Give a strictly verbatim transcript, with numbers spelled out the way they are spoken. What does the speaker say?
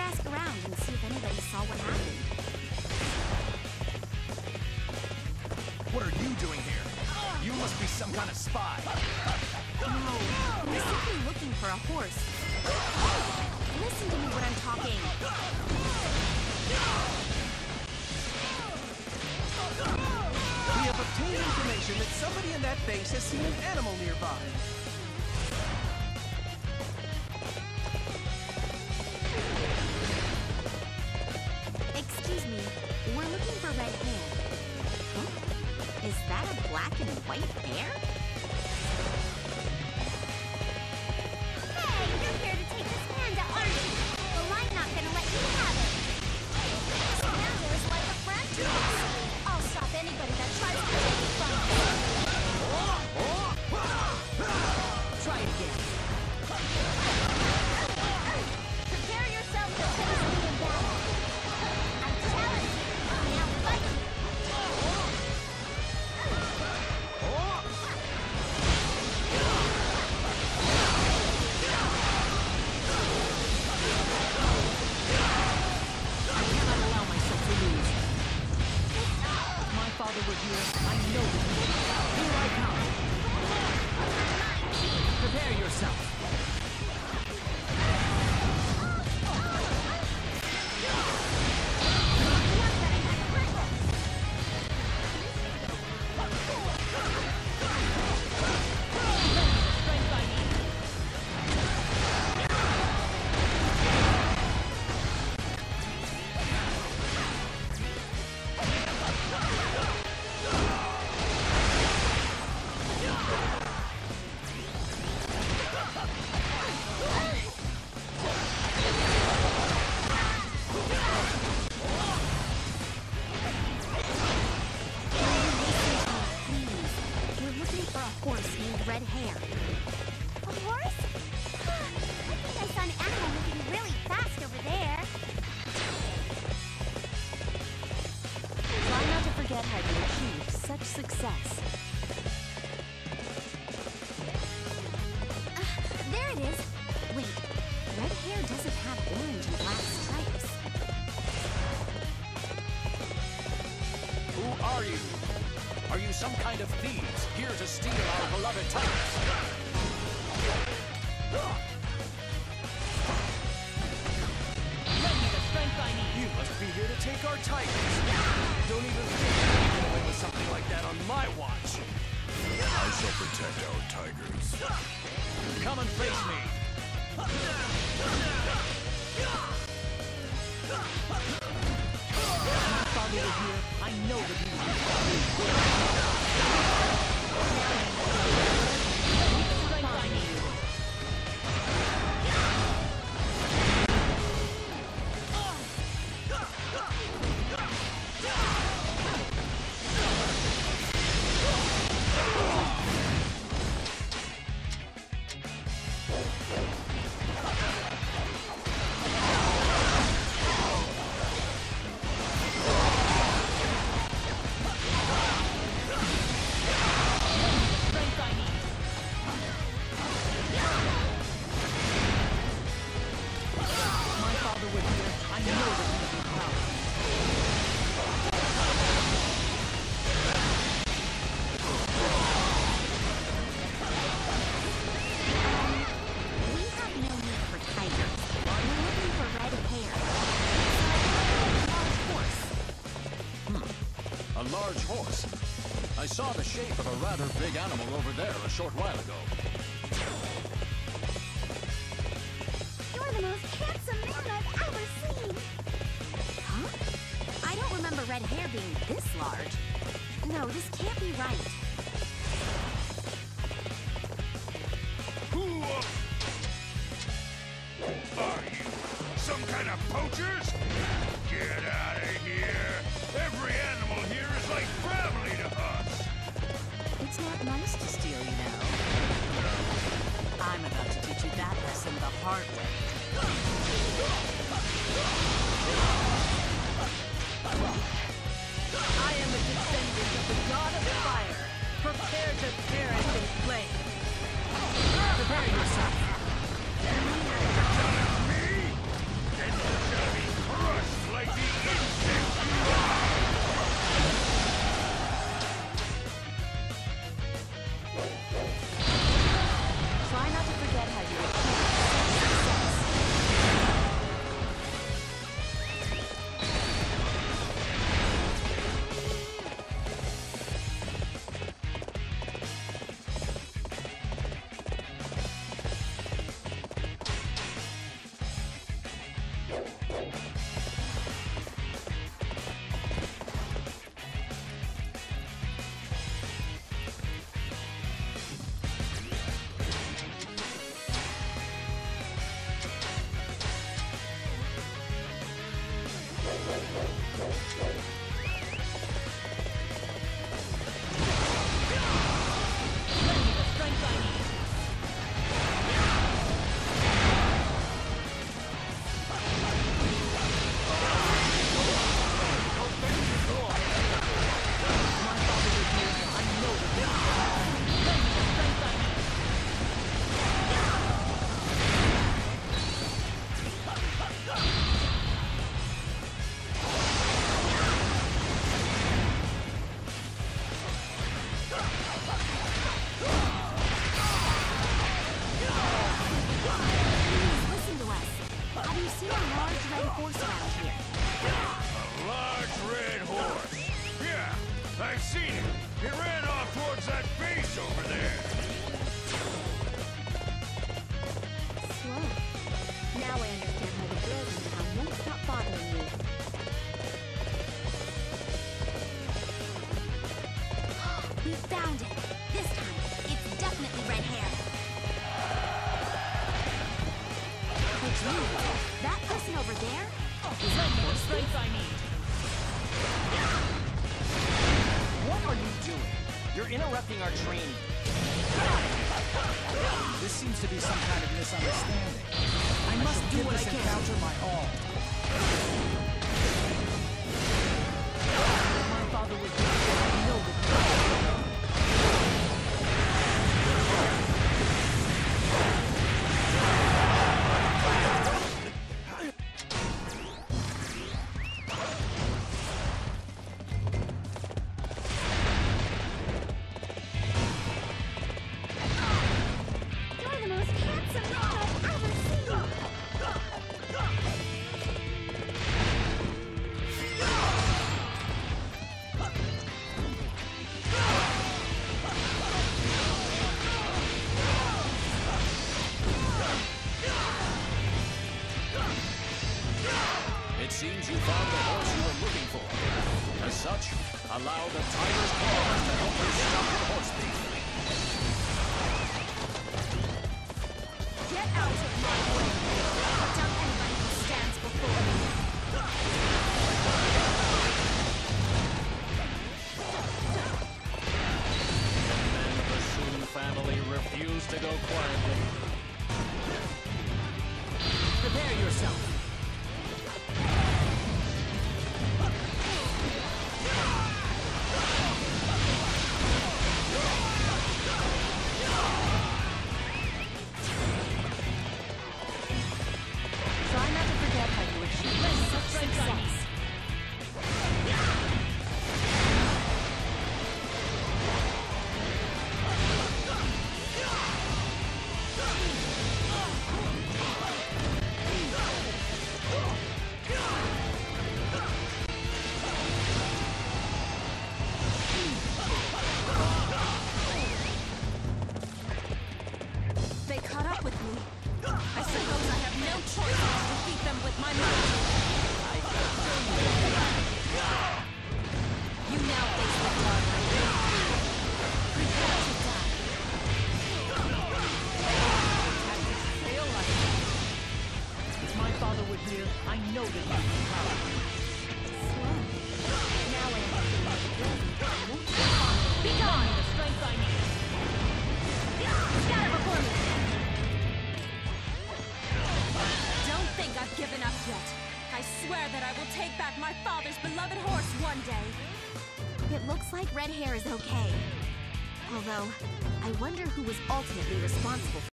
ask around and see if anybody saw what happened. What are you doing here? You must be some kind of spy. No, I'm simply looking for a horse. Listen to me when I'm talking. We have obtained information that somebody in that base has seen an animal nearby. Excuse me, we're looking for red hair. Huh? Is that a black and white bear? Hey, you're here to take this panda, aren't you? Well, I'm not gonna let you have it. This panda is like a friend to us. I'll stop anybody that tries to take it from me. Try it again. Prepare yourself to face me in battle. I challenge you. Now fight me. I cannot allow myself to lose. If my father were here, I know that he would. Here I come. Prepare yourself. Red hair. A horse? I think I saw an animal moving really fast over there. Try not to forget how you achieved such success. Uh, there it is. Wait, red hair doesn't have orange and black stripes. Who are you? Are you some kind of thieves here to steal our beloved tigers? Lend me the strength I need. You must be here to take our tigers. Don't even think you can get away with something like that on my watch. I shall protect our tigers. Come and face me. If my father were here, I know that he would be large horse. I saw the shape of a rather big animal over there a short while ago. You're the most handsome man I've ever seen. Huh? I don't remember red hair being this large. No, this can't be right. Who are you? Some kind of poachers? Get out of here! Every animal here is like family to us! It's not nice to steal, you know. I'm about to teach you that lesson the hard way. I am a descendant of the god of fire. Prepare to perish in flame. Prepare yourself. You are telling me? Then you shall I've seen him. He ran off towards that base over there. Slow. Now I understand why the girls in town won't stop bothering me. We found it. This time, it's definitely red hair. But gee, that person over there is Lend me the thirsty. strength I need. What are you doing? You're interrupting our training. This seems to be some kind of misunderstanding. I must shall do give what I this can. encounter my all. My father was I know that. You're the most handsome man I've ever seen. It seems you found the horse you were looking for. As such, allow the tiger's claws to help you stop your horse thief. Get out of my way. Put down anybody who stands before me. Men of the Soon family refuse to go quietly. Prepare yourself. Try not to forget how you achieved Lend me the such strength I success. need. They caught up with me. I suppose I have no choice but to defeat them with my might. You now face the blood. Prepare to die. Fail like that. If my father were here, I know that he would be proud. Slow. Now I understand why the girls in town won't stop bothering me. Be Lend gone! me the strength I need. Scatter before me! Don't think I've given up yet. I swear that I will take back my father's beloved horse one day. It looks like red hair is okay. Although, I wonder who was ultimately responsible for